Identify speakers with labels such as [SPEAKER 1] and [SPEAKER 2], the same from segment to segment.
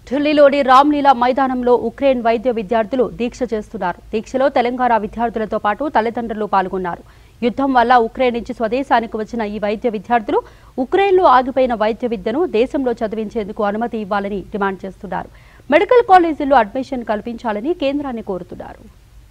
[SPEAKER 1] ఢిల్లీలోని రామ్లీలా మైదానంలో ఉక్రెయిన్ వైద్య విద్యార్థులు దీక్ష చేస్తున్నారు. దీక్షలో తెలంగాణ విద్యార్థులతో పాటు తల్లిదండ్రులు పాల్గొన్నారు. యుద్ధం వల్ల ఉక్రెయిన్ నుంచి స్వదేశానికి వచ్చిన ఈ వైద్య విద్యార్థులు ఉక్రెయిన్లో ఆగిపోయిన వైద్య విద్యను దేశంలో చదివించేందుకు అనుమతి ఇవ్వాలని డిమాండ్ చేస్తున్నారు. మెడికల్ కాలేజీల్లో అడ్మిషన్ కల్పించాలని కేంద్రాన్ని కోరుతున్నారు.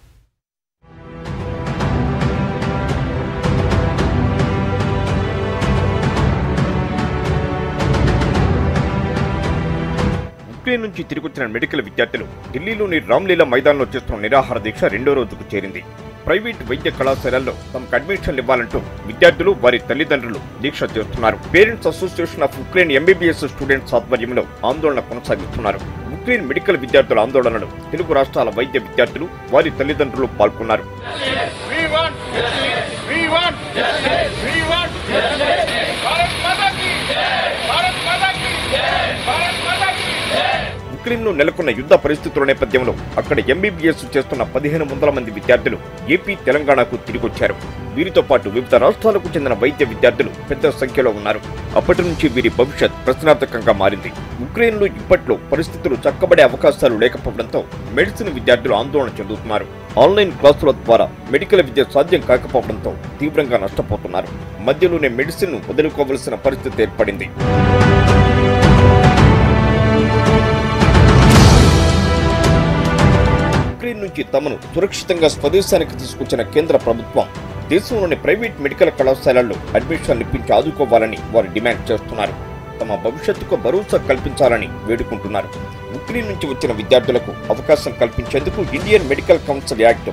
[SPEAKER 2] ఉక్రెయిన్ నుంచి తిరిగి వచ్చిన మెడికల్ విద్యార్థులు ఢిల్లీలోని రామ్లీలా మైదానంలో చేస్తున్న నిరాహార దీక్ష రెండో రోజుకు చేరింది. ప్రైవేట్ వైద్య కళాశాలల్లో తమకు అడ్మిషన్లు ఇవ్వాలంటూ విద్యార్థులు వారి తల్లిదండ్రులు దీక్ష చేస్తున్నారు. Parents association of Ukraine MBBS students ఆధ్వర్యంలో ఆందోళన కొనసాగిస్తున్నారు. ఉక్రెయిన్ మెడికల్ విద్యార్థుల ఆందోళనలో తెలుగు రాష్ట్రాల వైద్య విద్యార్థులు వారి తల్లిదండ్రులు పాల్గొన్నారు. ఉక్రెయిన్లో నెలకొన్న యుద్ధ పరిస్థితుల నేపథ్యంలో అక్కడ ఎంబీబీఎస్ చేస్తున్న 1500 మంది విద్యార్థులు ఏపీ, తెలంగాణకు తిరిగొచ్చారు. వీరితో పాటు వివిధ రాష్ట్రాలకు చెందిన వైద్య విద్యార్థులు పెద్ద సంఖ్యలో ఉన్నారు. అప్పటి నుంచి వీరి భవిష్యత్ ప్రశ్నార్థకంగా మారింది. ఉక్రెయిన్లో ఇప్పట్లో పరిస్థితులు చక్కబడే అవకాశాలు లేకపోవడంతో మెడిసిన్ విద్యార్థులు ఆందోళన చెందుతున్నారు. ఆన్లైన్ క్లాసుల ద్వారా మెడికల్ విద్య సాధ్యం కాకపోవడంతో తీవ్రంగా నష్టపోతున్నారు. మధ్యలోనే మెడిసిన్ వదులుకోవలసిన పరిస్థితి ఏర్పడింది. ఉక్రెయిన్ నుంచి తమను సురక్షితంగా స్వదేశానికి తీసుకొచ్చిన కేంద్ర ప్రభుత్వం దేశంలోని ప్రైవేట్ మెడికల్ కళాశాలల్లో అడ్మిషన్లు ఇప్పించి ఆదుకోవాలని వారు డిమాండ్ చేస్తున్నారు. తమ భవిష్యత్తుకు భరోసా కల్పించాలని వేడుకుంటున్నారు. ఉక్రెయిన్ నుంచి వచ్చిన విద్యార్థులకు అవకాశం కల్పించేందుకు Indian medical council act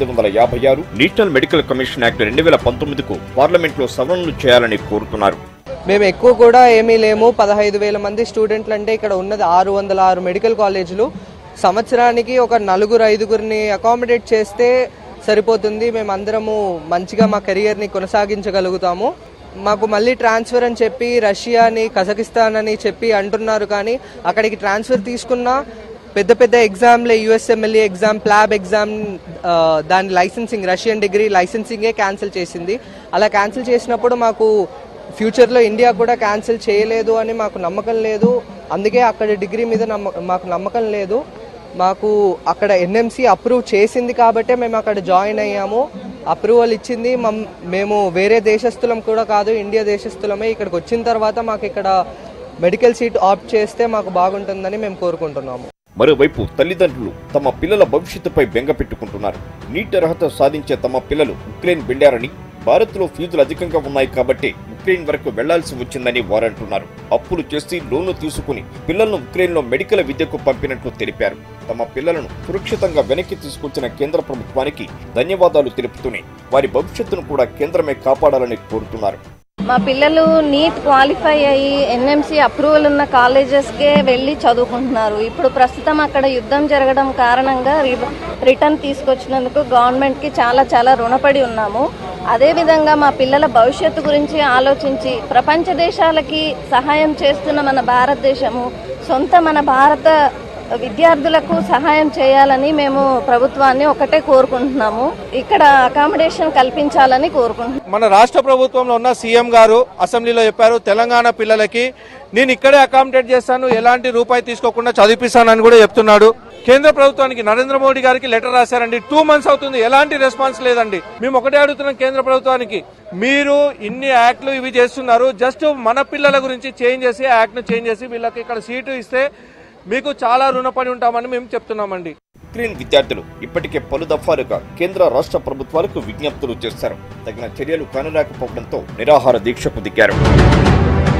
[SPEAKER 2] 1956, national medical commission act 2019కు పార్లమెంట్లో సవరణలు చేయాలని కోరుతున్నారు.
[SPEAKER 3] మేము ఎక్కువ కూడా ఏమీ లేము. 15,000 మంది స్టూడెంట్లు అంటే ఇక్కడ ఉన్నది 606 మెడికల్ కాలేజీలు. సంవత్సరానికి ఒక 4-5గురిని అకామిడేట్ చేస్తే సరిపోతుంది. మేమందరము మంచిగా మా కెరియర్ని కొనసాగించగలుగుతాము. మాకు మళ్ళీ ట్రాన్స్ఫర్ అని చెప్పి రష్యాని, కజకిస్తాన్ అని చెప్పి అంటున్నారు. కానీ అక్కడికి ట్రాన్స్ఫర్ తీసుకున్నా పెద్ద పెద్ద ఎగ్జామ్లే, యుఎస్ఎంఎల్ఏ ఎగ్జామ్, ప్లాబ్ ఎగ్జామ్, దాని లైసెన్సింగ్, రష్యన్ డిగ్రీ లైసెన్సింగే క్యాన్సిల్ చేసింది. అలా క్యాన్సిల్ చేసినప్పుడు మాకు ఫ్యూచర్లో ఇండియా కూడా క్యాన్సిల్ చేయలేదు అని మాకు నమ్మకం లేదు. అందుకే అక్కడ డిగ్రీ మీద మాకు నమ్మకం లేదు. మాకు అక్కడ ఎన్ఎంసీ అప్రూవ్ చేసింది కాబట్టే మేము అక్కడ జాయిన్ అయ్యాము. అప్రూవల్ ఇచ్చింది. మేము వేరే దేశస్తులం కూడా కాదు, ఇండియా దేశస్తులమే. ఇక్కడికి వచ్చిన తర్వాత మాకు ఇక్కడ మెడికల్ సీట్ ఆప్ట్ చేస్తే మాకు బాగుంటుందని మేము కోరుకుంటున్నాము.
[SPEAKER 2] మరోవైపు తల్లిదండ్రులు తమ పిల్లల భవిష్యత్తుపై బెంగ పెట్టుకుంటున్నారు. నీట్ అర్హత సాధించే తమ పిల్లలు ఉక్రెయిన్ వెళ్లారని, భారత్లో ఫీజులు అధికంగా ఉన్నాయి కాబట్టి ఉక్రెయిన్ వరకు వెళ్లాల్సి వచ్చిందని వారంటున్నారు. అప్పులు చేసి లోన్లు తీసుకుని పిల్లలను ఉక్రెయిన్లో మెడికల్ విద్యకు పంపినట్లు తెలిపారు. తమ పిల్లలను సురక్షితంగా వెనక్కి తీసుకొచ్చిన కేంద్ర ప్రభుత్వానికి ధన్యవాదాలు తెలుపుతూనే వారి భవిష్యత్తును కూడా కేంద్రమే కాపాడాలని కోరుతున్నారు.
[SPEAKER 4] మా పిల్లలు నీట్ క్వాలిఫై అయ్యి ఎన్ఎంసీ అప్రూవల్ ఉన్న కాలేజెస్కే వెళ్ళి చదువుకుంటున్నారు. ఇప్పుడు ప్రస్తుతం అక్కడ యుద్ధం జరగడం కారణంగా రిటర్న్ తీసుకొచ్చినందుకు గవర్నమెంట్కి చాలా రుణపడి ఉన్నాము. అదేవిధంగా మా పిల్లల భవిష్యత్తు గురించి ఆలోచించి ప్రపంచ దేశాలకి సహాయం చేస్తున్న మన భారతదేశము, మన భారత విద్యార్థులకు సహాయం చేయాలని మేము ప్రభుత్వాన్ని ఒకటే కోరుకుంటున్నాము. ఇక్కడ అకామిడేషన్ కల్పించాలని కోరుకుంటున్నాం.
[SPEAKER 5] మన రాష్ట్ర ప్రభుత్వంలో ఉన్న సీఎం గారు అసెంబ్లీలో చెప్పారు, తెలంగాణ పిల్లలకి నేను ఇక్కడే అకామిడేట్ చేస్తాను, ఎలాంటి రూపాయి తీసుకోకుండా చదివిస్తానని కూడా చెప్తున్నాడు. కేంద్ర ప్రభుత్వానికి నరేంద్ర మోడీ గారికి లెటర్ రాశారండి. 2 months అవుతుంది, ఎలాంటి రెస్పాన్స్ లేదండి. మేము ఒకటే అడుగుతున్నాం కేంద్ర ప్రభుత్వానికి, మీరు ఇన్ని యాక్ట్లు ఇవి చేస్తున్నారు, జస్ట్ మన పిల్లల గురించి చేంజ్ చేసి యాక్ట్ ను చేంజ్ చేసి వీళ్ళకి ఇక్కడ సీటు ఇస్తే మీకు చాలా రుణపడి ఉంటామని మేము చెప్తున్నామండి.
[SPEAKER 2] ఉక్రెయిన్ విద్యార్థులు ఇప్పటికే పలు దఫాలుగా కేంద్ర, రాష్ట్ర ప్రభుత్వాలకు విజ్ఞప్తులు చేశారు. తగిన చర్యలు కానరాకపోవడంతో నిరాహార దీక్షకు దిగారు.